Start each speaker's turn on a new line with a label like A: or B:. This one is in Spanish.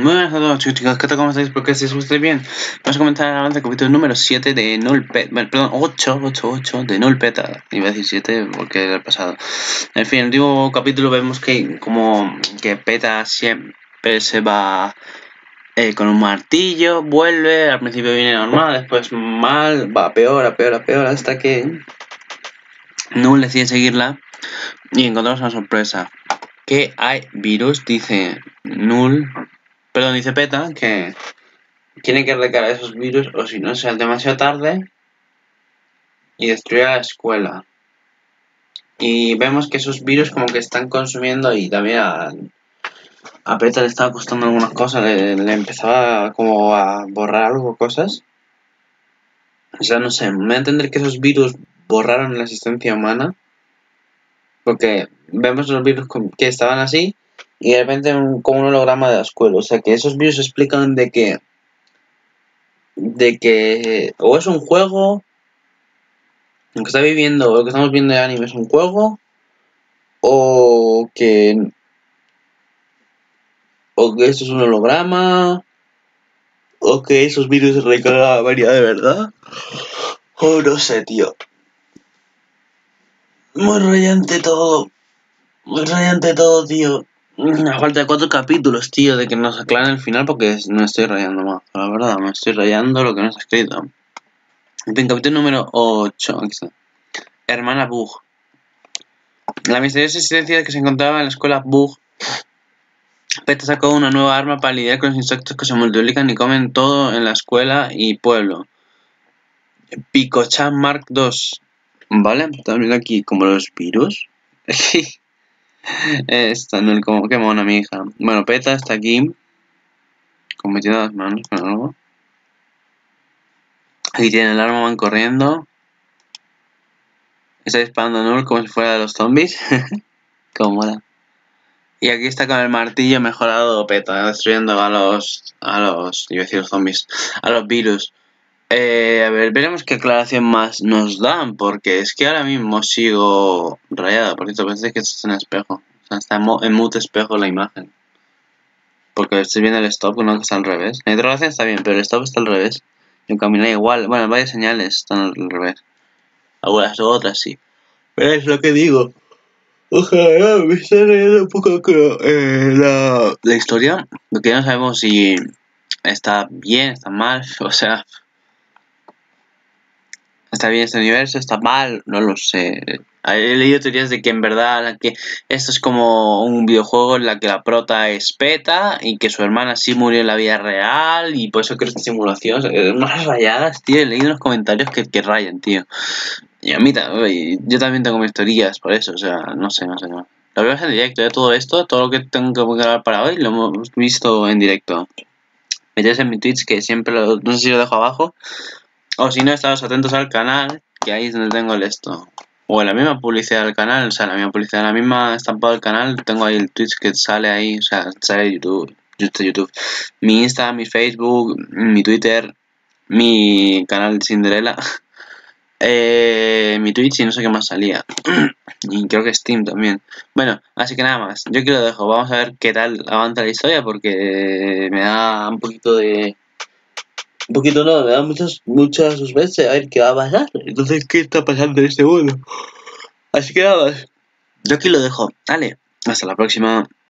A: Muy buenas a todos chicos, ¿qué tal? ¿Cómo estáis? ¿Por qué estáis ustedes bien? Vamos a comentar el avance del capítulo número 7 de Null Pet, bueno, perdón, 8 de Null Peta. Iba a decir 7 porque era el pasado. En fin, en el último capítulo vemos que como que Peta siempre se va con un martillo, vuelve, al principio viene normal, después mal, va a peor, hasta que Null decide seguirla y encontramos una sorpresa. Que hay virus, dice Null, perdón, dice Peta, que tiene que recargar esos virus o si no sea demasiado tarde y destruir a la escuela. Y vemos que esos virus como que están consumiendo y también a Peta le estaba costando algunas cosas, le empezaba como a borrar algo, cosas. O sea, no sé, me da a entender que esos virus borraron la existencia humana. Porque vemos los virus que estaban así y de repente como un holograma de la escuela. O sea, que esos virus explican de que o es un juego, lo que está viviendo, lo que estamos viendo de anime es un juego, o que esto es un holograma, o que esos virus se recargan variedad de verdad, o no sé, tío. Muy rayante todo, tío. A falta de 4 capítulos, tío, de que nos aclaren el final porque me estoy rayando más. La verdad, me estoy rayando lo que no está escrito. En fin, capítulo número 8. Aquí está. Hermana Bug. La misteriosa existencia que se encontraba en la escuela Bug. Peta sacó una nueva arma para lidiar con los insectos que se multiplican y comen todo en la escuela y pueblo. Picochan Mark II. Vale, también aquí como los virus. Esta no es como que mona mi hija. Bueno, Peta está aquí. Con metiendo las manos con algo. Aquí tiene el arma, van corriendo. Está disparando a Null como si fuera de los zombies. Como mola. Y aquí está con el martillo mejorado Peta, destruyendo a los iba a decir los zombies, a los virus. A ver, veremos qué aclaración más nos dan, porque es que ahora mismo sigo rayado. Por cierto, parece que esto está en espejo. O sea, está en mute espejo la imagen. Porque estoy viendo el stop, no, que está al revés. La interrogación está bien, pero el stop está al revés. Yo caminé igual. Bueno, varias señales están al revés. Algunas otras sí. Pero es lo que digo. Ojalá me está rayando un poco la historia. Lo que no sabemos si está bien, está mal. O sea, está bien este universo, está mal, no lo sé. He leído teorías de que en verdad que esto es como un videojuego en la que la prota es Peta y que su hermana sí murió en la vida real y por eso creo esta simulación. Unas rayadas, tío. He leído unos comentarios que rayan, tío. Y a mí yo también tengo mis teorías por eso, o sea, no sé. Lo vemos en directo, de todo esto, todo lo que tengo que grabar para hoy lo hemos visto en directo. Meteos en mi Twitch, que siempre no sé si lo dejo abajo. O si no, estaros atentos al canal, que ahí es donde tengo el esto. O en la misma publicidad del canal, o sea, la misma publicidad, la misma estampado del canal, tengo ahí el Twitch que sale ahí, o sea, sale YouTube. Mi Insta, mi Facebook, mi Twitter, mi canal de Cinderella, mi Twitch y no sé qué más salía. Y creo que Steam también. Bueno, así que nada más, yo aquí lo dejo. Vamos a ver qué tal avanza la historia porque me da un poquito de... Un poquito no, me da muchas sospechas a ver qué va a pasar. Entonces, ¿qué está pasando en este mundo? Así que nada más, yo aquí lo dejo. Dale, hasta la próxima.